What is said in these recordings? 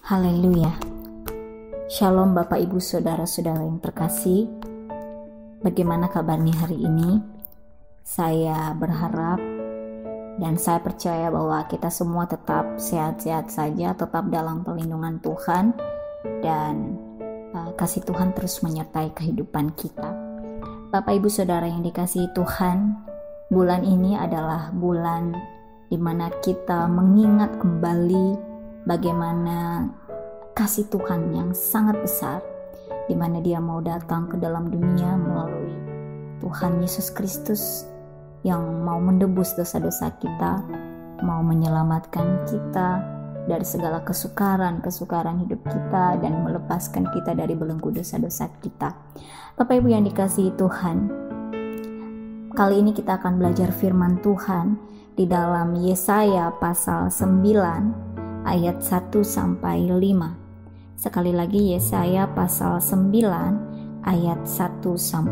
Haleluya. Shalom Bapak Ibu Saudara-saudara yang terkasih. Bagaimana kabarnya hari ini? Saya berharap dan saya percaya bahwa kita semua tetap sehat-sehat saja, tetap dalam perlindungan Tuhan, dan kasih Tuhan terus menyertai kehidupan kita. Bapak Ibu Saudara yang dikasihi Tuhan, bulan ini adalah bulan di mana kita mengingat kembali bagaimana kasih Tuhan yang sangat besar, di mana Dia mau datang ke dalam dunia melalui Tuhan Yesus Kristus yang mau menebus dosa-dosa kita, mau menyelamatkan kita dari segala kesukaran hidup kita dan melepaskan kita dari belenggu dosa-dosa kita. Bapak Ibu yang dikasihi Tuhan, kali ini kita akan belajar firman Tuhan di dalam Yesaya pasal 9 ayat 1-5. Sekali lagi Yesaya pasal 9 ayat 1-5.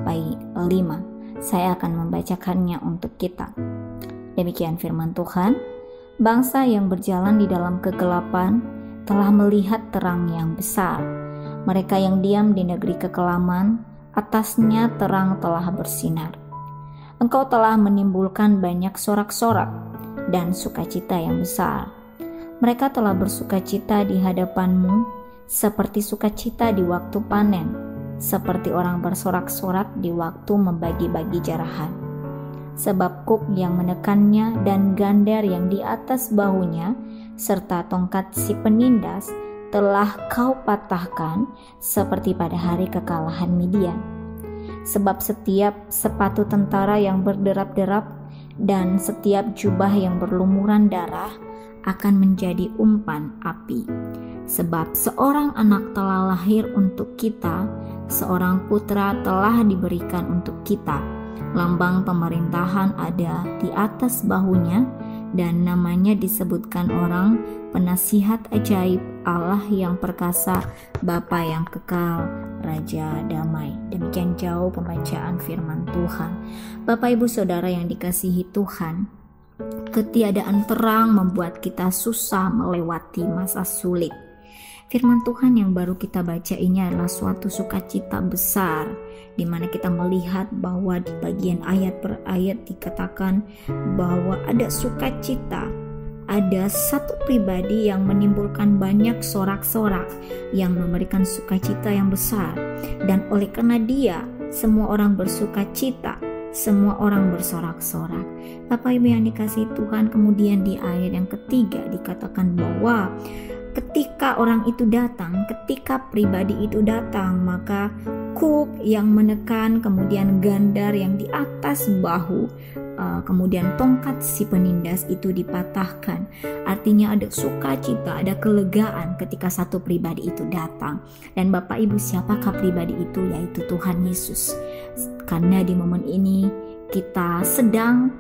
Saya akan membacakannya untuk kita. Demikian firman Tuhan. Bangsa yang berjalan di dalam kegelapan telah melihat terang yang besar. Mereka yang diam di negeri kekelaman, atasnya terang telah bersinar. Engkau telah menimbulkan banyak sorak-sorak dan sukacita yang besar. Mereka telah bersukacita di hadapanmu seperti sukacita di waktu panen, seperti orang bersorak-sorak di waktu membagi-bagi jarahan. Sebab kuk yang menekannya dan gandar yang di atas bahunya, serta tongkat si penindas telah kau patahkan seperti pada hari kekalahan Midian. Sebab setiap sepatu tentara yang berderap-derap dan setiap jubah yang berlumuran darah akan menjadi umpan api. Sebab seorang anak telah lahir untuk kita, seorang putra telah diberikan untuk kita. Lambang pemerintahan ada di atas bahunya, dan namanya disebutkan orang Penasihat Ajaib, Allah yang perkasa, Bapa yang kekal, Raja damai. Demikian jauh pembacaan firman Tuhan. Bapak Ibu Saudara yang dikasihi Tuhan, ketiadaan terang membuat kita susah melewati masa sulit. Firman Tuhan yang baru kita baca ini adalah suatu sukacita besar, di mana kita melihat bahwa di bagian ayat per ayat dikatakan bahwa ada sukacita. Ada satu pribadi yang menimbulkan banyak sorak-sorak yang memberikan sukacita yang besar, dan oleh karena Dia semua orang bersukacita, semua orang bersorak-sorak. Bapak Ibu yang dikasihi Tuhan, kemudian di ayat yang ketiga dikatakan bahwa ketika orang itu datang, ketika pribadi itu datang, maka kuk yang menekan, kemudian gandar yang di atas bahu, kemudian tongkat si penindas itu dipatahkan. Artinya ada sukacita, ada kelegaan ketika satu pribadi itu datang. Dan Bapak Ibu, siapakah pribadi itu? Yaitu Tuhan Yesus. Karena di momen ini kita sedang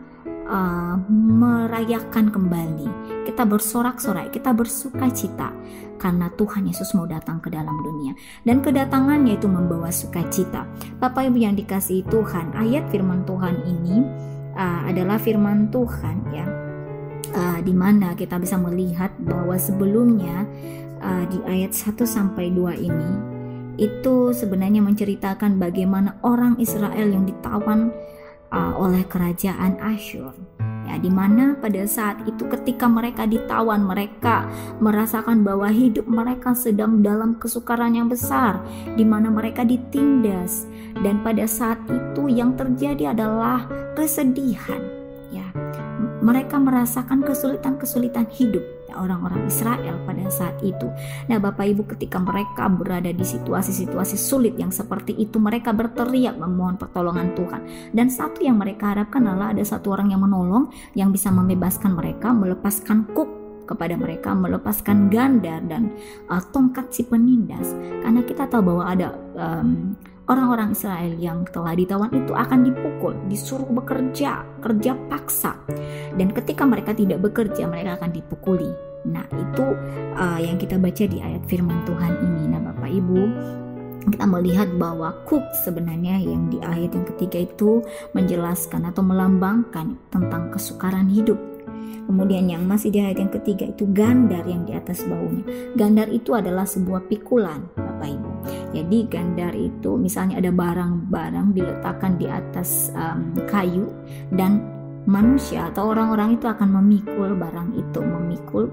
merayakan kembali, kita bersorak-sorai, kita bersukacita karena Tuhan Yesus mau datang ke dalam dunia, dan kedatangannya itu membawa sukacita. Bapak Ibu yang dikasihi Tuhan, ayat firman Tuhan ini adalah firman Tuhan ya, di mana kita bisa melihat bahwa sebelumnya di ayat 1-2 ini itu sebenarnya menceritakan bagaimana orang Israel yang ditawan oleh kerajaan Asyur, ya, di mana pada saat itu ketika mereka ditawan, mereka merasakan bahwa hidup mereka sedang dalam kesukaran yang besar, di mana mereka ditindas, dan pada saat itu yang terjadi adalah kesedihan, ya. Mereka merasakan kesulitan hidup orang-orang Israel pada saat itu. Nah Bapak Ibu, ketika mereka berada di situasi-situasi sulit yang seperti itu, mereka berteriak memohon pertolongan Tuhan. Dan satu yang mereka harapkan adalah ada satu orang yang menolong, yang bisa membebaskan mereka, melepaskan kuk kepada mereka, melepaskan gandar dan tongkat si penindas. Karena kita tahu bahwa ada orang-orang Israel yang telah ditawan itu akan dipukul, disuruh bekerja, kerja paksa. Dan ketika mereka tidak bekerja, mereka akan dipukuli. Nah itu yang kita baca di ayat firman Tuhan ini. Nah Bapak Ibu, kita melihat bahwa kuk sebenarnya yang di ayat yang ketiga itu menjelaskan atau melambangkan tentang kesukaran hidup. Kemudian yang masih di ayat yang ketiga itu gandar yang di atas bahunya. Gandar itu adalah sebuah pikulan, Bapak Ibu. Jadi gandar itu misalnya ada barang-barang diletakkan di atas kayu, dan manusia atau orang-orang itu akan memikul barang itu, memikul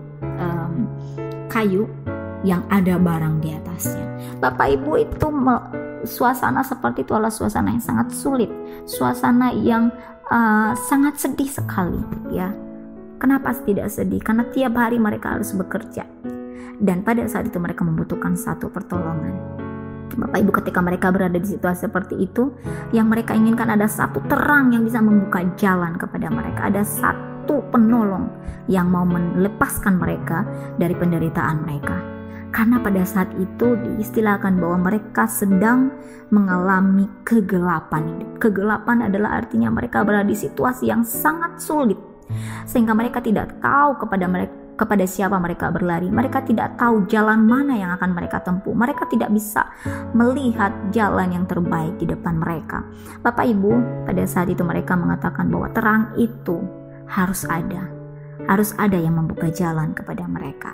kayu yang ada barang di atasnya. Bapak Ibu, itu suasana seperti itu adalah suasana yang sangat sulit, suasana yang sangat sedih sekali, ya. Kenapa tidak sedih? Karena tiap hari mereka harus bekerja, dan pada saat itu mereka membutuhkan satu pertolongan. Bapak Ibu, ketika mereka berada di situasi seperti itu, yang mereka inginkan ada satu terang yang bisa membuka jalan kepada mereka, ada satu penolong yang mau melepaskan mereka dari penderitaan mereka. Karena pada saat itu diistilahkan bahwa mereka sedang mengalami kegelapan. Kegelapan adalah artinya mereka berada di situasi yang sangat sulit, sehingga mereka tidak tahu kepada siapa mereka berlari. Mereka tidak tahu jalan mana yang akan mereka tempuh. Mereka tidak bisa melihat jalan yang terbaik di depan mereka. Bapak Ibu, pada saat itu mereka mengatakan bahwa terang itu harus ada yang membuka jalan kepada mereka.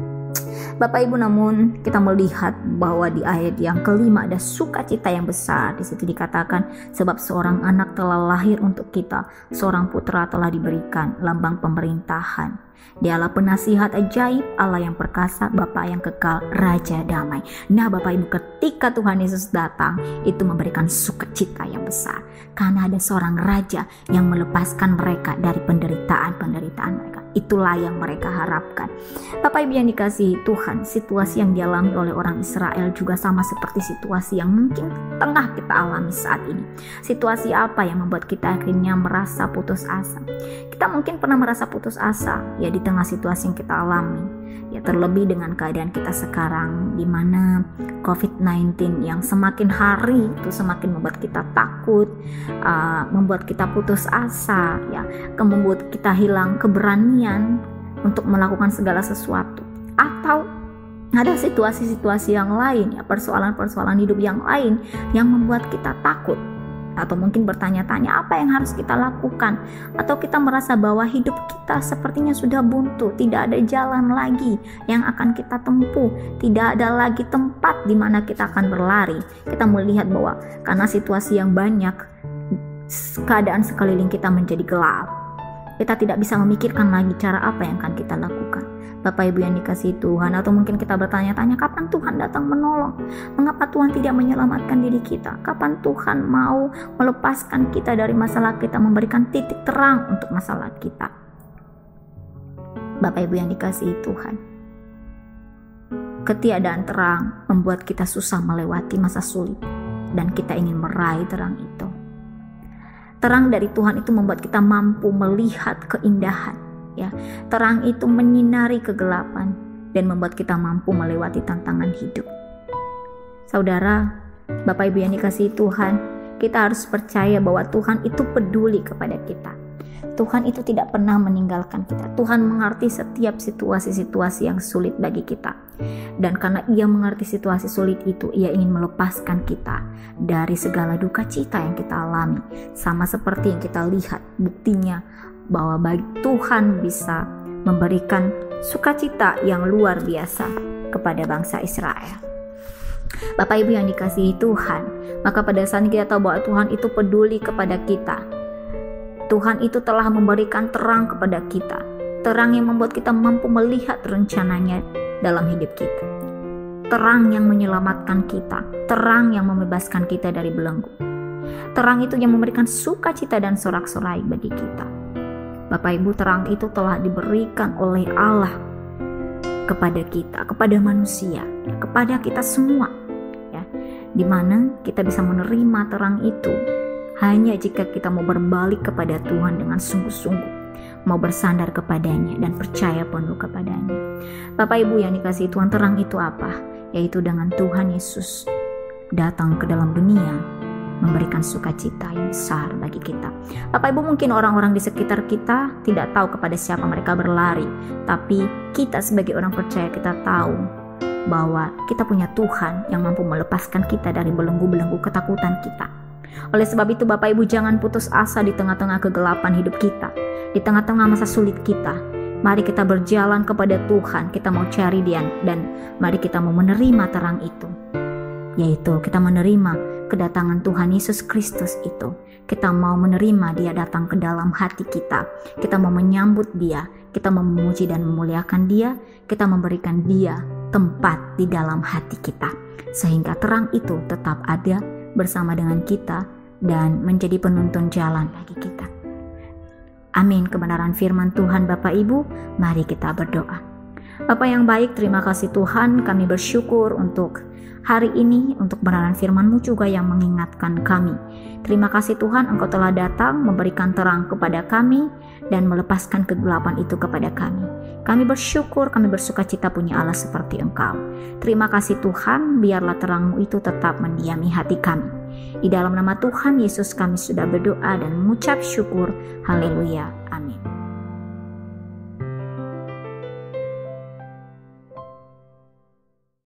Bapak Ibu, namun kita melihat bahwa di ayat yang kelima ada sukacita yang besar. Di situ dikatakan, sebab seorang anak telah lahir untuk kita, seorang putra telah diberikan, lambang pemerintahan. Dialah penasihat ajaib, Allah yang perkasa, Bapa yang kekal, Raja damai. Nah Bapak Ibu, ketika Tuhan Yesus datang, itu memberikan sukacita yang besar. Karena ada seorang Raja yang melepaskan mereka dari penderitaan mereka. Itulah yang mereka harapkan. Bapak Ibu yang dikasihi Tuhan, situasi yang dialami oleh orang Israel juga sama seperti situasi yang mungkin tengah kita alami saat ini. Situasi apa yang membuat kita akhirnya merasa putus asa? Kita mungkin pernah merasa putus asa, ya, di tengah situasi yang kita alami. Ya, terlebih dengan keadaan kita sekarang, di mana COVID-19 yang semakin hari itu semakin membuat kita takut, membuat kita putus asa, ya, membuat kita hilang keberanian untuk melakukan segala sesuatu. Atau ada situasi-situasi yang lain, ya, persoalan-persoalan hidup yang lain yang membuat kita takut. Atau mungkin bertanya-tanya apa yang harus kita lakukan. Atau kita merasa bahwa hidup kita sepertinya sudah buntu, tidak ada jalan lagi yang akan kita tempuh, tidak ada lagi tempat di mana kita akan berlari. Kita melihat bahwa karena situasi yang banyak, keadaan sekeliling kita menjadi gelap. Kita tidak bisa memikirkan lagi cara apa yang akan kita lakukan. Bapak Ibu yang dikasihi Tuhan, atau mungkin kita bertanya-tanya, kapan Tuhan datang menolong? Mengapa Tuhan tidak menyelamatkan diri kita? Kapan Tuhan mau melepaskan kita dari masalah kita, memberikan titik terang untuk masalah kita? Bapak Ibu yang dikasihi Tuhan, ketiadaan terang membuat kita susah melewati masa sulit, dan kita ingin meraih terang itu. Terang dari Tuhan itu membuat kita mampu melihat keindahan. Ya, terang itu menyinari kegelapan dan membuat kita mampu melewati tantangan hidup. Saudara, Bapak Ibu yang dikasihi Tuhan, kita harus percaya bahwa Tuhan itu peduli kepada kita. Tuhan itu tidak pernah meninggalkan kita. Tuhan mengerti setiap situasi-situasi yang sulit bagi kita. Dan karena Ia mengerti situasi sulit itu, Ia ingin melepaskan kita dari segala duka cita yang kita alami. Sama seperti yang kita lihat buktinya bahwa Tuhan bisa memberikan sukacita yang luar biasa kepada bangsa Israel. Bapak Ibu yang dikasihi Tuhan, maka pada saat kita tahu bahwa Tuhan itu peduli kepada kita, Tuhan itu telah memberikan terang kepada kita, terang yang membuat kita mampu melihat rencananya dalam hidup kita, terang yang menyelamatkan kita, terang yang membebaskan kita dari belenggu, terang itu yang memberikan sukacita dan sorak-sorai bagi kita. Bapak Ibu, terang itu telah diberikan oleh Allah kepada kita, kepada manusia, ya, kepada kita semua, ya, di mana kita bisa menerima terang itu hanya jika kita mau berbalik kepada Tuhan dengan sungguh-sungguh, mau bersandar kepadanya dan percaya penuh kepadanya. Bapak Ibu yang dikasihi Tuhan, terang itu apa? Yaitu dengan Tuhan Yesus datang ke dalam dunia, memberikan sukacita yang besar bagi kita. Bapak Ibu, mungkin orang-orang di sekitar kita tidak tahu kepada siapa mereka berlari, tapi kita sebagai orang percaya, kita tahu bahwa kita punya Tuhan yang mampu melepaskan kita dari belenggu-belenggu ketakutan kita. Oleh sebab itu Bapak Ibu, jangan putus asa di tengah-tengah kegelapan hidup kita. di tengah-tengah masa sulit kita. Mari kita berjalan kepada Tuhan, kita mau cari Dia, dan mari kita mau menerima terang itu. Yaitu kita menerima kedatangan Tuhan Yesus Kristus itu. Kita mau menerima Dia datang ke dalam hati kita. Kita mau menyambut Dia, kita mau memuji dan memuliakan Dia, kita memberikan Dia tempat di dalam hati kita. Sehingga terang itu tetap ada bersama dengan kita dan menjadi penuntun jalan bagi kita. Amin. Kebenaran firman Tuhan Bapak Ibu, mari kita berdoa. Bapa yang baik, terima kasih Tuhan, kami bersyukur untuk hari ini, untuk kebenaran firman-Mu juga yang mengingatkan kami. Terima kasih Tuhan, Engkau telah datang memberikan terang kepada kami dan melepaskan kegelapan itu kepada kami. Kami bersyukur, kami bersukacita punya Allah seperti Engkau. Terima kasih Tuhan, biarlah terang-Mu itu tetap mendiami hati kami. Di dalam nama Tuhan Yesus kami sudah berdoa dan mengucap syukur. Haleluya.